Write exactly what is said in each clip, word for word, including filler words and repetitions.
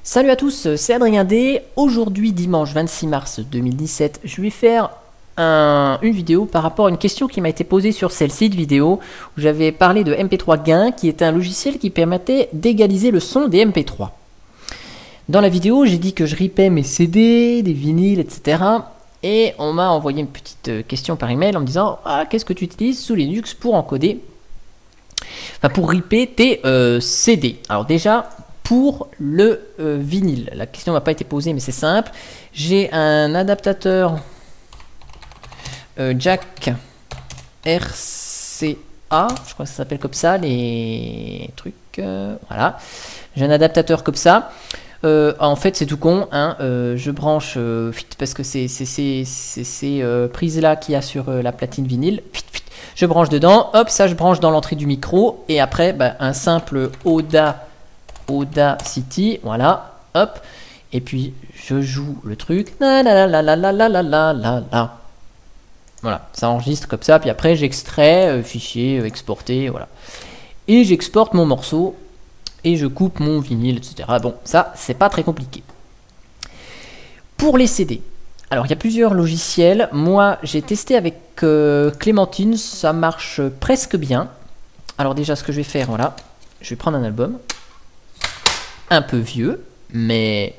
Salut à tous, c'est Adrien D. Aujourd'hui, dimanche vingt-six mars deux mille dix-sept, je vais faire un, une vidéo par rapport à une question qui m'a été posée sur celle-ci de vidéo où j'avais parlé de M P trois Gain, qui est un logiciel qui permettait d'égaliser le son des M P trois. Dans la vidéo, j'ai dit que je ripais mes C D, des vinyles, et cetera. Et on m'a envoyé une petite question par email en me disant ah, qu'est-ce que tu utilises sous Linux pour encoder, enfin pour ripper tes euh, C D. Alors déjà, pour le euh, vinyle, la question n'a pas été posée mais c'est simple. J'ai un adaptateur euh, jack R C A, je crois que ça s'appelle comme ça les trucs, euh, voilà. J'ai un adaptateur comme ça. Euh, en fait c'est tout con, hein. euh, je branche euh, parce que c'est ces euh, prises là qu'il y a sur euh, la platine vinyle, je branche dedans, hop, ça je branche dans l'entrée du micro et après bah, un simple Auda Audacity, voilà, hop, et puis je joue le truc, la la la la la la la la la la, voilà, ça enregistre comme ça, puis après j'extrais, euh, fichier, euh, exporté, voilà, et j'exporte mon morceau, et je coupe mon vinyle, et cetera. Bon, ça, c'est pas très compliqué. Pour les C D, alors il y a plusieurs logiciels, moi j'ai testé avec euh, Clémentine, ça marche presque bien. Alors déjà, ce que je vais faire, voilà, je vais prendre un album, un peu vieux, mais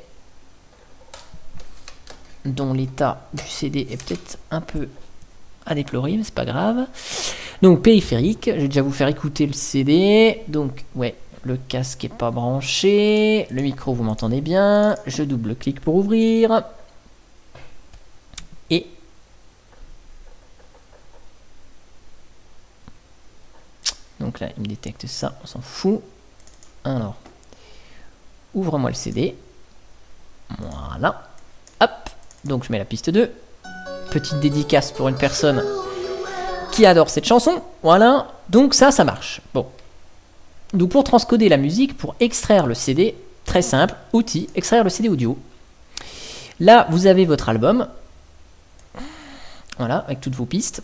dont l'état du C D est peut-être un peu à déplorer, mais c'est pas grave. Donc périphérique, je vais déjà vous faire écouter le C D. Donc ouais, le casque est pas branché, le micro vous m'entendez bien, je double-clique pour ouvrir. Et donc là, il me détecte ça, on s'en fout. Alors, ouvre-moi le C D. Voilà. Hop. Donc je mets la piste deux. Petite dédicace pour une personne qui adore cette chanson. Voilà. Donc ça, ça marche. Bon. Donc pour transcoder la musique, pour extraire le C D, très simple, outil, extraire le C D audio. Là, vous avez votre album. Voilà, avec toutes vos pistes.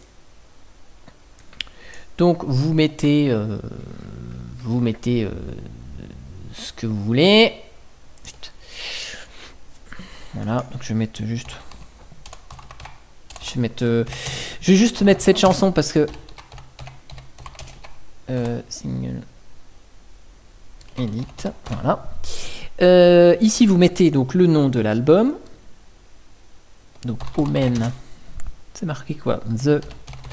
Donc vous mettez, euh, vous mettez euh, ce que vous voulez. Voilà, donc je vais mettre juste, je vais mettre, euh, je vais juste mettre cette chanson parce que euh, single edit, voilà. Euh, ici vous mettez donc le nom de l'album. Donc Omen, c'est marqué quoi? The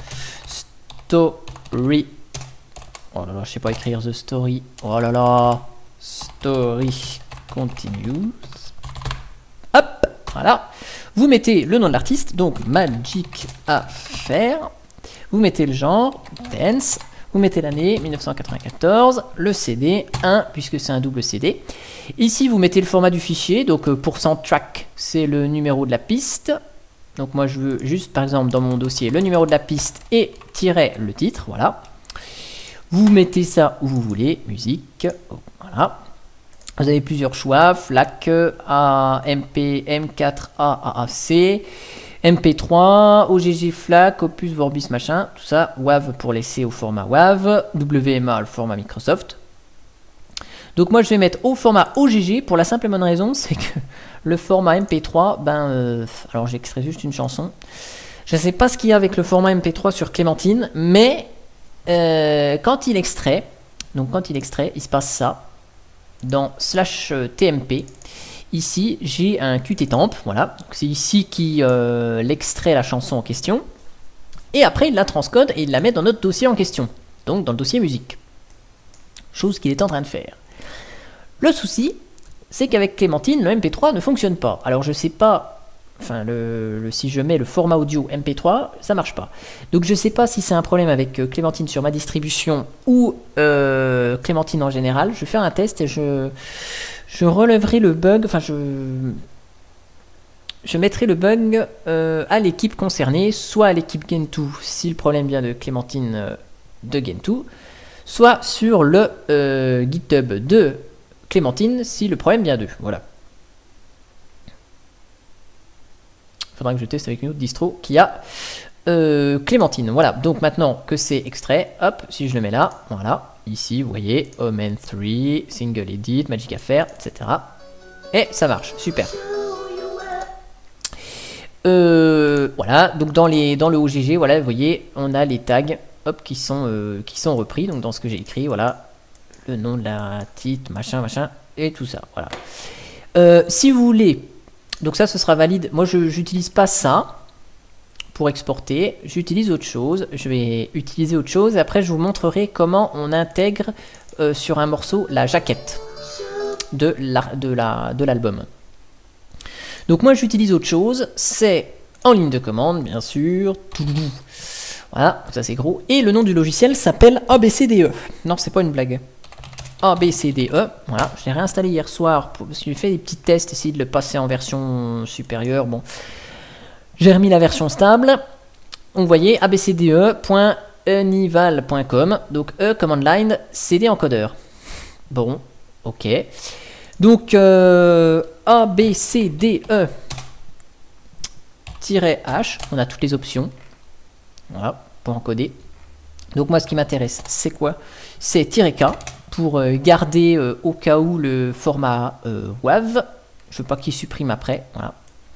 Story. Oh là là, je sais pas écrire The Story. Oh là là. Story continues. Hop, voilà. Vous mettez le nom de l'artiste, donc Magic Affair. Vous mettez le genre, dance. Vous mettez l'année, mille neuf cent quatre-vingt-quatorze. Le C D, un, puisque c'est un double C D. Ici, vous mettez le format du fichier. Donc, pour cent track, c'est le numéro de la piste. Donc, moi, je veux juste, par exemple, dans mon dossier, le numéro de la piste et tirer le titre. Voilà. Vous mettez ça où vous voulez. Musique. Voilà. Vous avez plusieurs choix, F L A C, A, M P, M quatre A, A A C, M P trois, O G G, F L A C, Opus, Vorbis, machin, tout ça, W A V pour laisser au format W A V, W M A le format Microsoft. Donc moi je vais mettre au format O G G pour la simple et bonne raison, c'est que le format M P trois, ben, euh, alors j'extrais juste une chanson. Je ne sais pas ce qu'il y a avec le format M P trois sur Clémentine, mais euh, quand il extrait, donc quand il extrait, il se passe ça. Dans slash T M P, ici j'ai un Qt temp, voilà, c'est ici qui euh, l'extrait la chanson en question, et après il la transcode et il la met dans notre dossier en question, donc dans le dossier musique, chose qu'il est en train de faire. Le souci, c'est qu'avec Clémentine, le M P trois ne fonctionne pas. Alors je sais pas, enfin le, le, si je mets le format audio M P trois, ça marche pas. Donc je sais pas si c'est un problème avec euh, Clémentine sur ma distribution ou euh, Clémentine en général. Je vais faire un test et je, je relèverai le bug, enfin je, je mettrai le bug euh, à l'équipe concernée, soit à l'équipe Gentoo si le problème vient de Clémentine euh, de Gentoo, soit sur le euh, GitHub de Clémentine si le problème vient d'eux. Voilà. Faudra que je teste avec une autre distro qui a euh, Clémentine. Voilà, donc maintenant que c'est extrait, hop, si je le mets là, voilà, ici, vous voyez, Omen trois, Single Edit, Magic Affair, et cetera. Et ça marche, super. Euh, voilà, donc dans, les, dans le O G G, voilà, vous voyez, on a les tags hop, qui, sont, euh, qui sont repris. Donc dans ce que j'ai écrit, voilà, le nom de la titre, machin, machin, et tout ça. Voilà. Euh, si vous voulez, donc ça, ce sera valide. Moi, je n'utilise pas ça pour exporter. J'utilise autre chose. Je vais utiliser autre chose. Et après, je vous montrerai comment on intègre euh, sur un morceau la jaquette de la, de la, de l'album. Donc moi j'utilise autre chose, c'est en ligne de commande bien sûr, voilà, ça c'est gros, et le nom du logiciel s'appelle A B C D E, non c'est pas une blague, A B C D E, voilà, je l'ai réinstallé hier soir, pour, parce que j'ai fait des petits tests, essayer de le passer en version supérieure, bon, j'ai remis la version stable, vous voyez A B C D E point unival point com, donc E command line C D encodeur, bon, ok. Donc, euh, A, B, C, D, E, H, on a toutes les options, voilà, pour encoder. Donc moi, ce qui m'intéresse, c'est quoi? C'est K, pour euh, garder euh, au cas où le format euh, W A V. Je veux pas qu'il supprime après, voilà.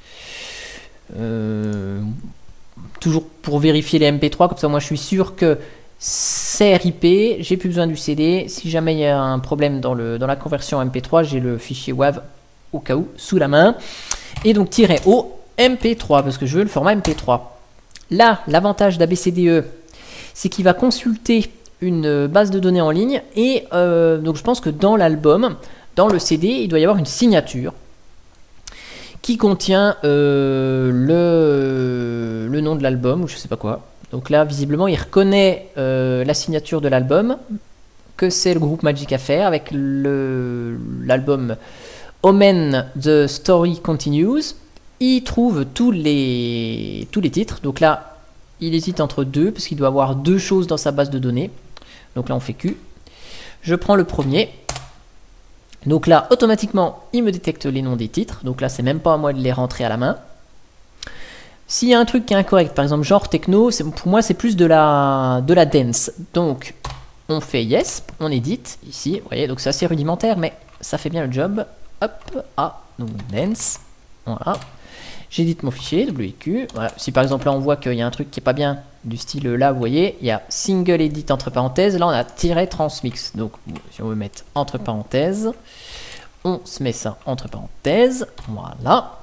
Euh, toujours pour vérifier les M P trois, comme ça moi je suis sûr que c'est R I P, j'ai plus besoin du C D. Si jamais il y a un problème dans, le, dans la conversion M P trois, j'ai le fichier W A V au cas où sous la main. Et donc O M P trois, parce que je veux le format M P trois. Là, l'avantage d'A B C D E, c'est qu'il va consulter une base de données en ligne. Et euh, donc je pense que dans l'album, dans le C D, il doit y avoir une signature qui contient euh, le, le nom de l'album, ou je sais pas quoi. Donc là, visiblement, il reconnaît euh, la signature de l'album, que c'est le groupe Magic Affair, avec l'album Omen The Story Continues. Il trouve tous les, tous les titres. Donc là, il hésite entre deux, parce qu'il doit avoir deux choses dans sa base de données. Donc là, on fait Q. Je prends le premier. Donc là, automatiquement, il me détecte les noms des titres. Donc là, c'est même pas à moi de les rentrer à la main. S'il y a un truc qui est incorrect, par exemple genre techno, pour moi c'est plus de la, de la dance. Donc on fait yes, on édite ici, vous voyez, donc c'est assez rudimentaire, mais ça fait bien le job. Hop, ah, donc dance, voilà. J'édite mon fichier, W Q, voilà. Si par exemple là on voit qu'il y a un truc qui est pas bien, du style là, vous voyez, il y a single edit entre parenthèses, là on a tiré transmix. Donc si on veut mettre entre parenthèses, on se met ça entre parenthèses, voilà.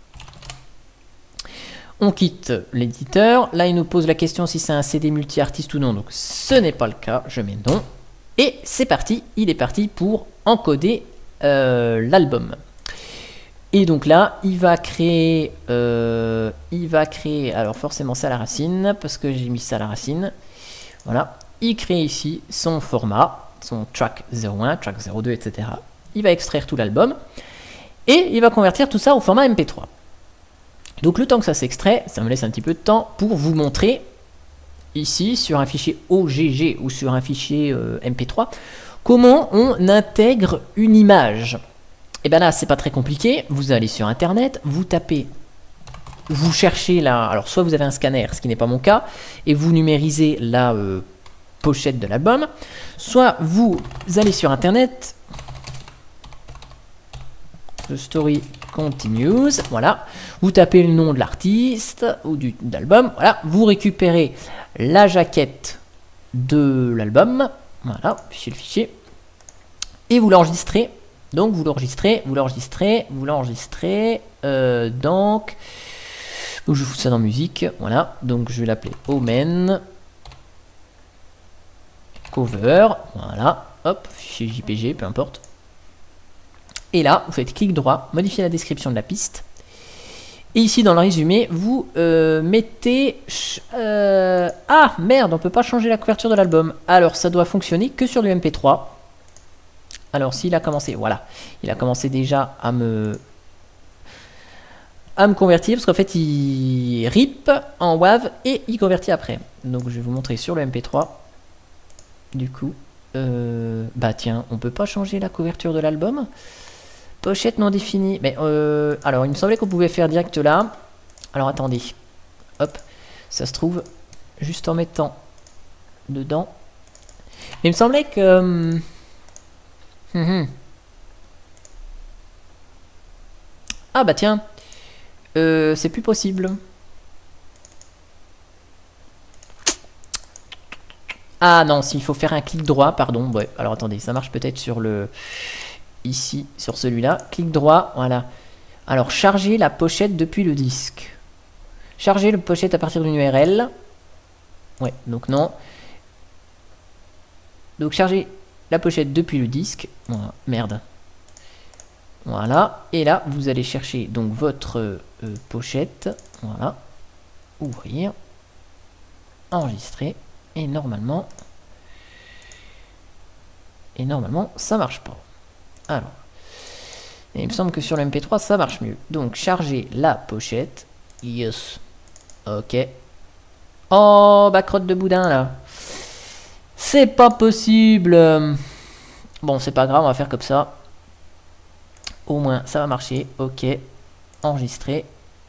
On quitte l'éditeur. Là, il nous pose la question si c'est un C D multi-artiste ou non. Donc, ce n'est pas le cas. Je mets non. Et c'est parti. Il est parti pour encoder euh, l'album. Et donc là, il va créer... Euh, il va créer... Alors, forcément, ça à la racine. Parce que j'ai mis ça à la racine. Voilà. Il crée ici son format. Son track zéro un, track zéro deux, et cetera. Il va extraire tout l'album. Et il va convertir tout ça au format M P trois. Donc le temps que ça s'extrait, ça me laisse un petit peu de temps pour vous montrer ici sur un fichier O G G ou sur un fichier euh, M P trois comment on intègre une image. Et bien là c'est pas très compliqué, vous allez sur internet, vous tapez, vous cherchez la, alors soit vous avez un scanner, ce qui n'est pas mon cas, et vous numérisez la euh, pochette de l'album, soit vous allez sur internet, The Story Continues, voilà, vous tapez le nom de l'artiste ou du d'album, voilà, vous récupérez la jaquette de l'album, voilà, fichier le fichier, et vous l'enregistrez, donc vous l'enregistrez, vous l'enregistrez, vous l'enregistrez, euh, donc, donc je fous ça dans musique, voilà, donc je vais l'appeler Omen Cover, voilà, hop, fichier J P G, peu importe. Et là, vous faites clic droit, modifier la description de la piste. Et ici, dans le résumé, vous euh, mettez... Euh, ah, merde, on peut pas changer la couverture de l'album. Alors, ça doit fonctionner que sur du M P trois. Alors, s'il a commencé... Voilà. Il a commencé déjà à me... à me convertir, parce qu'en fait, il rip en W A V et il convertit après. Donc, je vais vous montrer sur le M P trois. Du coup... Euh, bah tiens, on peut pas changer la couverture de l'album. Pochette non définie. Mais euh, alors, il me semblait qu'on pouvait faire direct là. Alors, attendez. Hop. Ça se trouve juste en mettant dedans. Mais il me semblait que... Hum, hum. Ah bah tiens, euh, c'est plus possible. Ah non, s'il faut faire un clic droit, pardon. Ouais, alors attendez, ça marche peut-être sur le... Ici, sur celui-là. Clic droit, voilà. Alors, charger la pochette depuis le disque. Charger la pochette à partir d'une U R L. Ouais, donc non. Donc, charger la pochette depuis le disque. Voilà, merde. Voilà. Et là, vous allez chercher donc votre euh, pochette. Voilà. Ouvrir. Enregistrer. Et normalement... Et normalement, ça marche pas. Alors. Et il me semble que sur le M P trois, ça marche mieux. Donc, charger la pochette. Yes. Ok. Oh, bah crotte de boudin, là. C'est pas possible. Bon, c'est pas grave, on va faire comme ça. Au moins, ça va marcher. Ok. Enregistrer.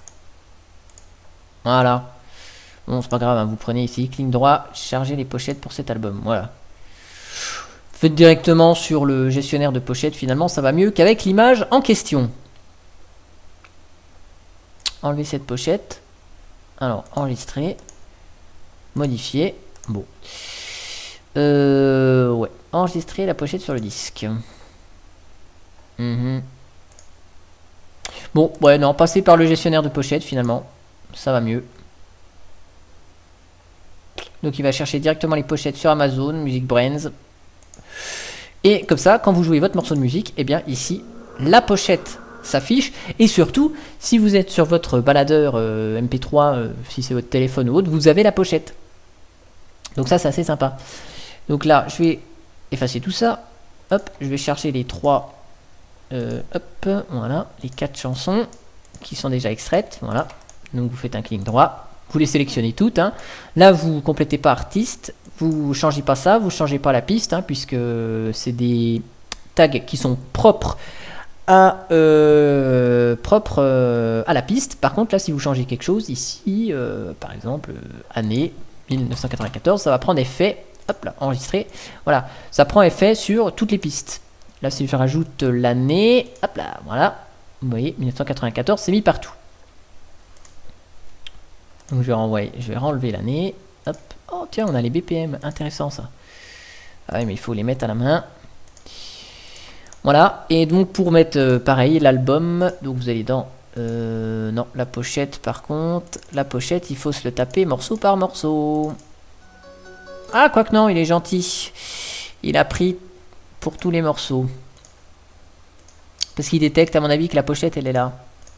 Voilà. Bon, c'est pas grave, hein, vous prenez ici, clic droit, chargez les pochettes pour cet album. Voilà. Faites directement sur le gestionnaire de pochettes, finalement, ça va mieux qu'avec l'image en question. Enlevez cette pochette. Alors, enregistrer. Modifier. Bon. Euh, ouais. Enregistrer la pochette sur le disque. Mmh. Bon, ouais, non, passez par le gestionnaire de pochettes, finalement. Ça va mieux. Donc il va chercher directement les pochettes sur Amazon, Music Brains. Et comme ça, quand vous jouez votre morceau de musique, et eh bien ici, la pochette s'affiche. Et surtout, si vous êtes sur votre baladeur euh, M P trois, euh, si c'est votre téléphone ou autre, vous avez la pochette. Donc ça, c'est assez sympa. Donc là, je vais effacer tout ça. Hop, je vais chercher les trois, euh, hop, voilà, les quatre chansons qui sont déjà extraites. Voilà. Donc vous faites un clic droit. Vous les sélectionnez toutes. Hein. Là, vous complétez pas artiste. Vous changez pas ça. Vous changez pas la piste. Hein, puisque c'est des tags qui sont propres à, euh, propres, euh, à la piste. Par contre, là, si vous changez quelque chose, ici, euh, par exemple, euh, année mille neuf cent quatre-vingt-quatorze, ça va prendre effet. Hop là, enregistré. Voilà. Ça prend effet sur toutes les pistes. Là, si je rajoute l'année. Hop là, voilà. Vous voyez, mille neuf cent quatre-vingt-quatorze, c'est mis partout. Donc je vais renvoyer, je vais renlever l'année. Hop. Oh tiens, on a les B P M, intéressant ça. Ah ouais, mais il faut les mettre à la main. Voilà. Et donc pour mettre euh, pareil l'album, donc vous allez dans euh, non la pochette par contre, la pochette il faut se le taper morceau par morceau. Ah quoique non, il est gentil. Il a pris pour tous les morceaux. Parce qu'il détecte à mon avis que la pochette elle est là.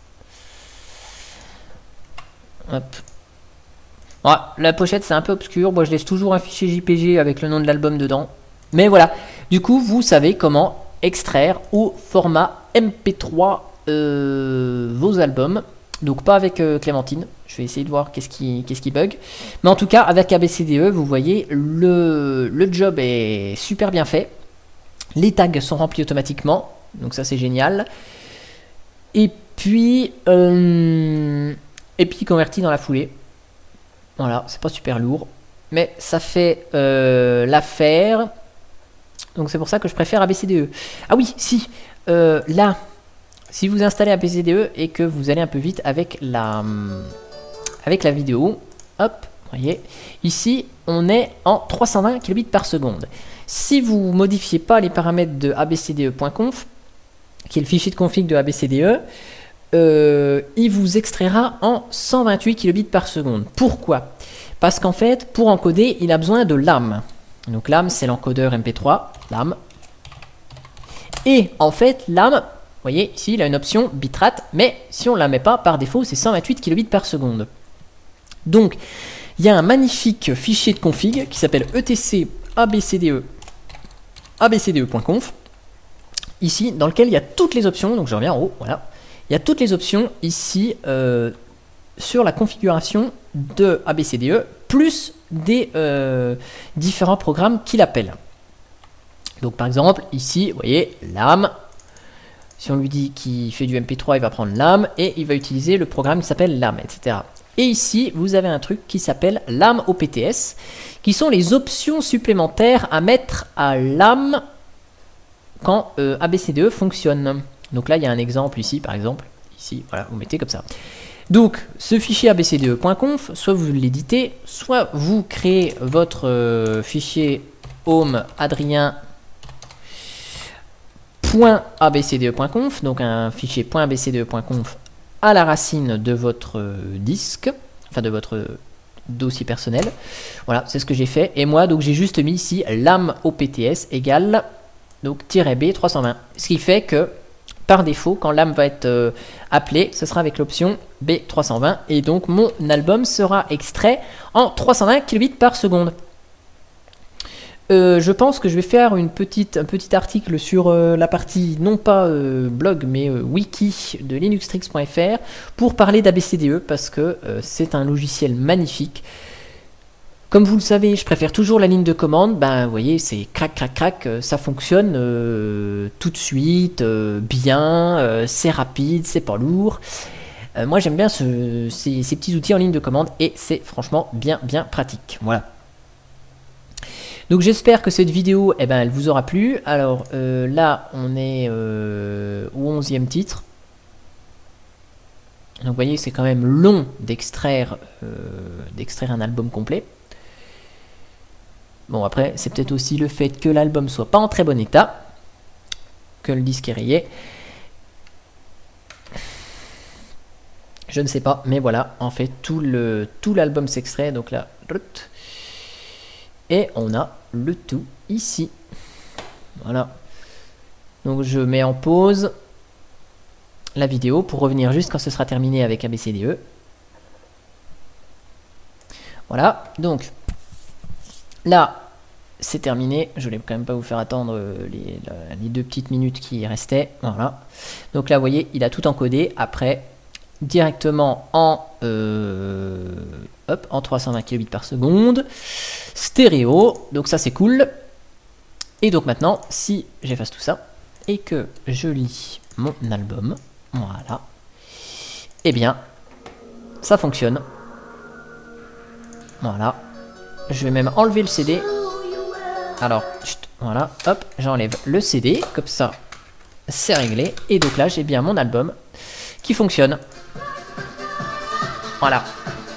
Hop. Ouais, la pochette c'est un peu obscur, moi je laisse toujours un fichier J P G avec le nom de l'album dedans. Mais voilà, du coup vous savez comment extraire au format M P trois euh, vos albums. Donc pas avec euh, Clémentine, je vais essayer de voir qu'est-ce qui, qu'est-ce qui bug. Mais en tout cas avec A B C D E, vous voyez, le, le job est super bien fait. Les tags sont remplis automatiquement, donc ça c'est génial. Et puis, euh, et puis converti dans la foulée. Voilà, c'est pas super lourd, mais ça fait euh, l'affaire. Donc c'est pour ça que je préfère A B C D E. Ah oui, si, euh, là, si vous installez A B C D E et que vous allez un peu vite avec la, avec la vidéo, hop, vous voyez, ici, on est en trois cent vingt kilobits par seconde. Si vous modifiez pas les paramètres de abcde.conf, qui est le fichier de config de A B C D E, Euh, il vous extraira en cent vingt-huit kilobits par seconde. Pourquoi? Parce qu'en fait, pour encoder, il a besoin de LAM. Donc LAM, c'est l'encodeur M P trois, LAM. Et en fait, LAM, vous voyez, ici, il a une option bitrate, mais si on ne la met pas, par défaut, c'est cent vingt-huit kilobits par seconde. Donc, il y a un magnifique fichier de config qui s'appelle etc abcde, abcde.conf, ici, dans lequel il y a toutes les options, donc je reviens en haut, voilà. Il y a toutes les options ici euh, sur la configuration de A B C D E, plus des euh, différents programmes qu'il appelle. Donc par exemple, ici, vous voyez, LAM. Si on lui dit qu'il fait du M P trois, il va prendre LAM et il va utiliser le programme qui s'appelle LAM, et cetera. Et ici, vous avez un truc qui s'appelle LAM O P T S, qui sont les options supplémentaires à mettre à LAM quand euh, A B C D E fonctionne. Donc là, il y a un exemple ici, par exemple. ici, voilà, vous mettez comme ça. Donc, ce fichier abcde.conf, soit vous l'éditez, soit vous créez votre euh, fichier home adrien.abcde.conf, donc un fichier .abcde.conf à la racine de votre euh, disque, enfin de votre dossier personnel. Voilà, c'est ce que j'ai fait. Et moi, donc j'ai juste mis ici lam opts égale donc -b trois cent vingt. Ce qui fait que par défaut, quand l'âme va être euh, appelée, ce sera avec l'option B trois cent vingt et donc mon album sera extrait en trois cent vingt kilobits par seconde. Euh, je pense que je vais faire une petite, un petit article sur euh, la partie, non pas euh, blog, mais euh, wiki de linuxtrix point F R pour parler d'ABCDE parce que euh, c'est un logiciel magnifique. Comme vous le savez, je préfère toujours la ligne de commande. Ben, vous voyez, c'est crac, crac, crac, euh, ça fonctionne euh, tout de suite, euh, bien, euh, c'est rapide, c'est pas lourd. Euh, moi, j'aime bien ce, ces, ces petits outils en ligne de commande et c'est franchement bien, bien pratique. Voilà. Donc, j'espère que cette vidéo, eh ben, elle vous aura plu. Alors euh, là, on est euh, au onzième titre. Donc, vous voyez, c'est quand même long d'extraire euh, d'extraire un album complet. Bon, après, c'est peut-être aussi le fait que l'album soit pas en très bon état, que le disque est rayé. Je ne sais pas, mais voilà, en fait, tout le tout l'album s'extrait, donc là, et on a le tout ici. Voilà. Donc, je mets en pause la vidéo pour revenir juste quand ce sera terminé avec ABCDE. Voilà, donc... Là, c'est terminé. Je voulais quand même pas vous faire attendre les, les deux petites minutes qui restaient. Voilà. Donc là, vous voyez, il a tout encodé. Après, directement en, euh, hop, en trois cent vingt kilobits par seconde. Stéréo. Donc ça, c'est cool. Et donc maintenant, si j'efface tout ça et que je lis mon album, voilà, eh bien, ça fonctionne. Voilà. Je vais même enlever le C D. Alors, chut, voilà, hop, j'enlève le C D, comme ça, c'est réglé. Et donc là, j'ai bien mon album qui fonctionne. Voilà.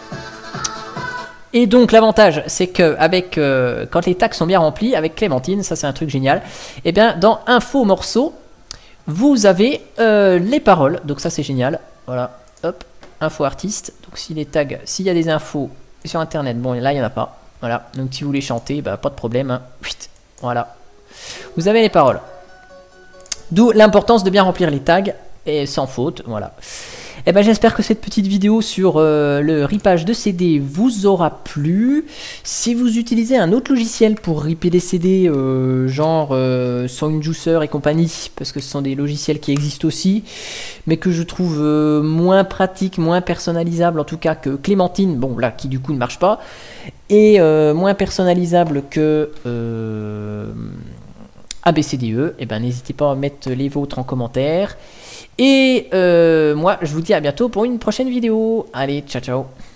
Et donc l'avantage, c'est que avec euh, quand les tags sont bien remplis, avec Clémentine, ça c'est un truc génial. Et bien dans info morceau, vous avez euh, les paroles. Donc ça c'est génial. Voilà, hop, info artiste. Donc si les tags, s'il y a des infos sur internet, bon là il n'y en a pas. Voilà, donc si vous voulez chanter, bah, pas de problème. Hein. Voilà. Vous avez les paroles. D'où l'importance de bien remplir les tags et sans faute. Voilà. Et ben j'espère que cette petite vidéo sur euh, le ripage de C D vous aura plu. Si vous utilisez un autre logiciel pour ripper des C D, euh, genre euh, SoundJuicer et compagnie, parce que ce sont des logiciels qui existent aussi, mais que je trouve euh, moins pratiques, moins personnalisables en tout cas que Clémentine, bon là qui du coup ne marche pas, et euh, moins personnalisable que euh, ABCDE, et ben n'hésitez pas à mettre les vôtres en commentaire. Et euh, moi, je vous dis à bientôt pour une prochaine vidéo. Allez, ciao, ciao.